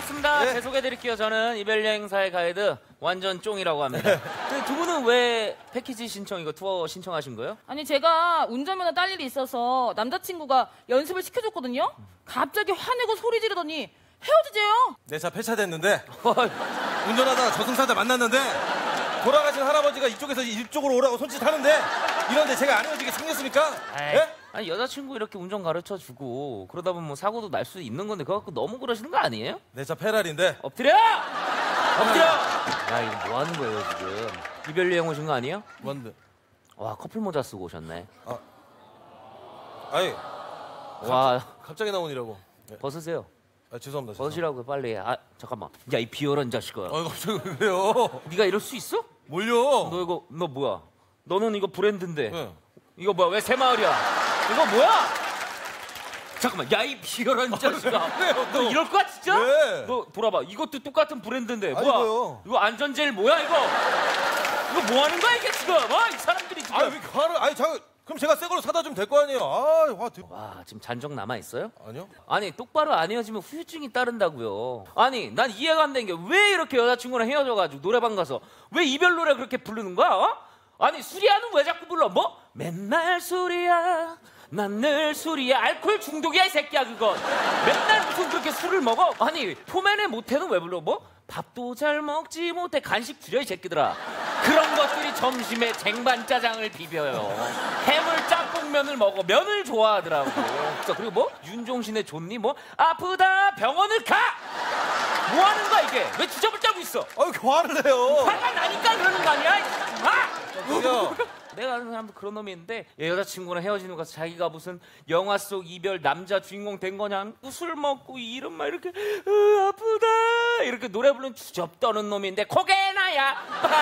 반갑습니다. 제 소개해드릴게요. 저는 이별여행사의 가이드 완전 쫑이라고 합니다. 근데 두 분은 왜 패키지 신청 이거 투어 신청하신 거예요? 아니 제가 운전면허 딸 일이 있어서 남자친구가 연습을 시켜줬거든요. 갑자기 화내고 소리 지르더니 헤어지재요. 내 차 폐차됐는데 운전하다가 저승사자 만났는데 돌아가신 할아버지가 이쪽에서 이쪽으로 오라고 손짓하는데 이런데 제가 안 헤어지게 생겼습니까? 예? 아니 여자친구 이렇게 운전 가르쳐주고 그러다 보면 뭐 사고도 날 수 있는 건데 그거 갖고 너무 그러시는 거 아니에요? 내 차 페라리인데 엎드려! 엎드려! 야 이거 뭐 하는 거예요 지금? 이별여행 오신 거 아니에요? 뭔데? 와 커플 모자 쓰고 오셨네. 아니 와 갑자기 나오니라고. 벗으세요. 죄송합니다. 벗으시라고 빨리. 아 잠깐만. 야 이 비열한 자식아. 갑자기 왜 그래요? 네가 이럴 수 있어? 뭘요? 너 뭐야? 너는 이거 브랜드인데. 네. 이거 뭐야? 왜 새마을이야? 이거 뭐야? 잠깐만. 야 이 비열한 자식아. 너 이럴 거야 진짜? 왜? 너 돌아봐. 이것도 똑같은 브랜드인데. 뭐야? 아이고요. 이거 안전제일 뭐야 이거? 이거 뭐 하는 거야 이게 지금? 이 사람들이 지금. 왜 화를? 그럼 제가 새 걸로 사다 주면 될 거 아니에요? 와 지금 잔적 남아 있어요? 아니요. 아니 똑바로 안 헤어지면 후유증이 따른다고요. 아니 난 이해가 안 되는 게 왜 이렇게 여자친구랑 헤어져가지고 노래방 가서 왜 이별 노래 그렇게 부르는 거야? 아니 수리야는 왜 자꾸 불러? 뭐? 맨날 술이야 난 늘 술이야. 알코올 중독이야 이 새끼야 그거. 맨날 무슨 그렇게 술을 먹어? 아니 포맨의 모태는 왜 불러? 뭐? 밥도 잘 먹지 못해 간식 줄여 이 새끼들아. 그런 것들이 점심에 쟁반짜장을 비벼요. 해물 짬뽕면을 먹어. 면을 좋아하더라고. 진짜. 그리고 뭐? 윤종신의 좋니? 뭐? 아프다 병원을 가! 뭐 하는 거야 이게? 왜 주접을 짜고 있어? 왜 화를 내요? 화가 나니까 그러는 거 아니야? 뭐야? 내가 아는 사람도 그런 놈이 있는데 여자친구랑 헤어지는 거 가서 자기가 무슨 영화 속 이별 남자 주인공 된 거냐? 술 먹고 이런 말 이렇게 아프다 이렇게 노래 부르는 주접 떠는 놈인데 코게나야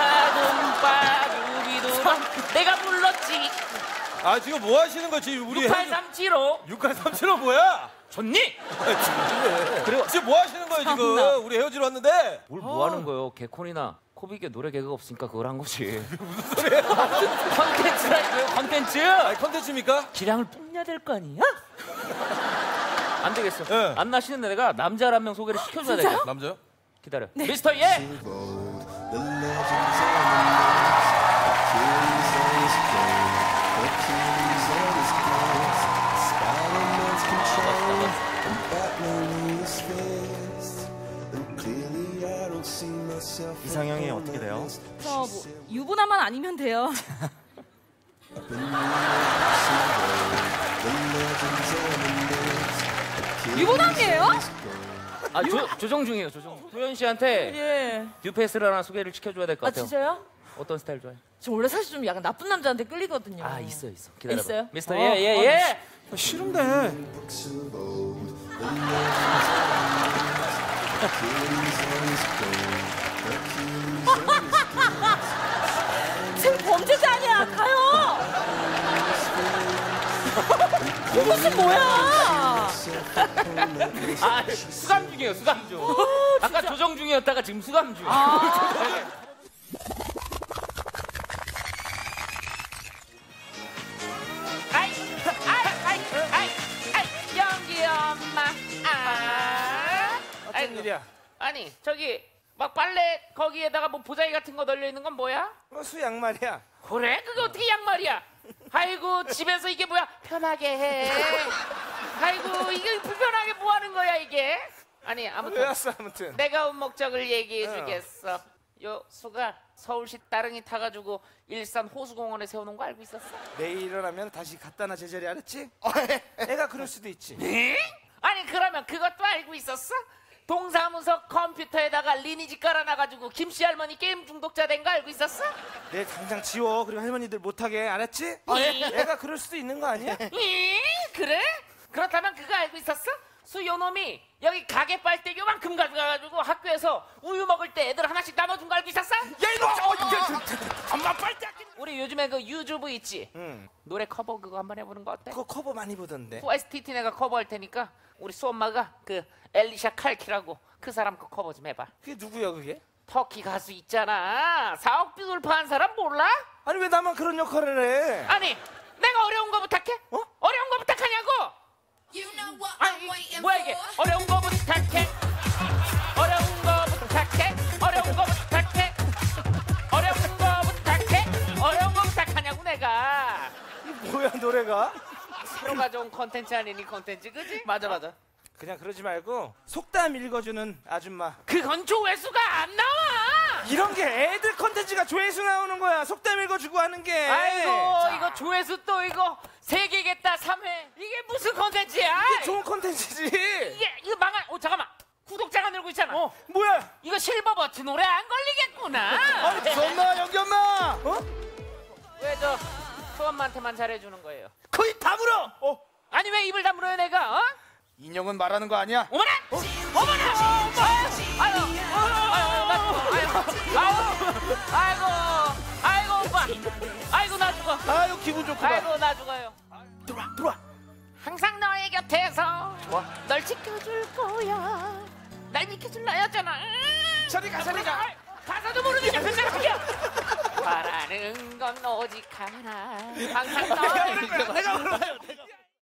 빠둠빠두비두rum 내가 불렀지. 지금 뭐 하시는 거지? 우리 68375 68375 뭐야? 좋니? 그리고 지금 뭐 하시는 거예요 지금? 우리 헤어지러 왔는데. 뭘 뭐 하는 거예요? 개콘이나 코빅에 노래 개그가 없으니까 그걸 한 거지. 무슨 소리예요? 컨텐츠라니까요 컨텐츠. 컨텐츠입니까? 기량을 뽐내야 될 거 아니야? 안 되겠어. 네. 안 나시는데 내가 남자를 한 명 소개를 시켜줘야 되겠어. 남자요? 기다려. 네. 미스터 예. 이상형이 어떻게 돼요? 저 뭐 유부남만 아니면 돼요. 유부남이에요? 조정중이에요. 조정. 도현 씨한테 예. 뉴페이스를 하나 소개를 시켜줘야 될 것 같아요. 진짜요? 어떤 스타일 좋아해? 저 원래 사실 좀 약간 나쁜 남자한테 끌리거든요. 있어. 기다려. 있어요? 미스터 예. 싫은데. 지금 범죄자 아니야. 가요. 이것이 뭐야? 수감 중이에요. 수감 중. 아까 조정 중이었다가 지금 수감 중. 영기 엄마. 어떤 일이야? 아니 저기 막 빨래 거기에다가 뭐 보자기 같은 거 널려 있는 건 뭐야? 수 양말이야. 그래? 그게 어떻게 양말이야? 아이고 집에서 이게 뭐야? 편하게 해. 아이고 이게 불편하게 뭐 하는 거야 이게? 아니 아무튼 왜 왔어 아무튼? 내가 온 목적을 얘기해 주겠어. 요 수가 서울시 따릉이 타가지고 일산 호수공원에 세워놓은 거 알고 있었어? 내일 일어나면 다시 갖다 놔 제자리 알았지? 애가 그럴 수도 있지. 네? 아니 그러면 그것도 알고 있었어? 동사무소 컴퓨터에다가 리니지 깔아놔가지고 김씨 할머니 게임 중독자 된 거 알고 있었어? 내 당장 지워. 그리고 할머니들 못하게 알았지? 애가 그럴 수도 있는 거 아니야? 그래? 그렇다면 그거 알고 있었어? 수요놈이 여기 가게 빨대 요만큼 가져가가지고 학교에서 우유 먹을 때 애들 하나씩 나눠준 거 알고 있었어? 야 이놈! 엄마 빨대 아끼는. 우리 요즘에 그 유주부 있지? 응. 노래 커버 그거 한번 해보는 거 어때? 그거 커버 많이 보던데. OSTT 내가 커버할 테니까 우리 수엄마가 그 엘리샤 칼키라고 그 사람 거 커버 좀 해봐. 그게 누구야 그게? 터키 가수 있잖아. 4억뷰 돌파한 사람 몰라? 아니 왜 나만 그런 역할을 해? 아니 내가 어려운 거 부탁해? 어려운 거 부탁하냐고? 아니 뭐야 이게 어려운 거 부탁해? 노래가. 뭐야 노래가? 새로 가져온 컨텐츠 아니니 컨텐츠 그지? 맞아. 그냥 그러지 말고 속담 읽어주는 아줌마. 그건 조회수가 안 나와. 이런 게 애들 컨텐츠가 조회수 나오는 거야. 속담 읽어주고 하는 게. 아이고 이거 조회수 또 이거 3개겠다 3회. 이게 무슨 컨텐츠야? 이게 좋은 컨텐츠지. 이거 망할. 잠깐만. 구독자가 늘고 있잖아. 뭐야? 이거 실버 버튼 오래 안 걸리겠구나. 엄마 연기 엄마. 왜 저 수엄마한테만 잘해주는 거예요? 거의 다 물어. 아니 왜 입을 다물어요 내가? 어? 인형은 말하는 거 아니야? 어머나! 어머나! 아이고 오빠! 아이고 나 죽어! 아유 기분 좋구나. 아이고 나 죽어요. 들어와. 항상 너의 곁에서 널 지켜줄 거야. 날 지켜줄라 했잖아. 저리 가. 가사도 모르는 옆에 사람이야. 바라는 건 오직 하나. 항상 너의 내가 울어요.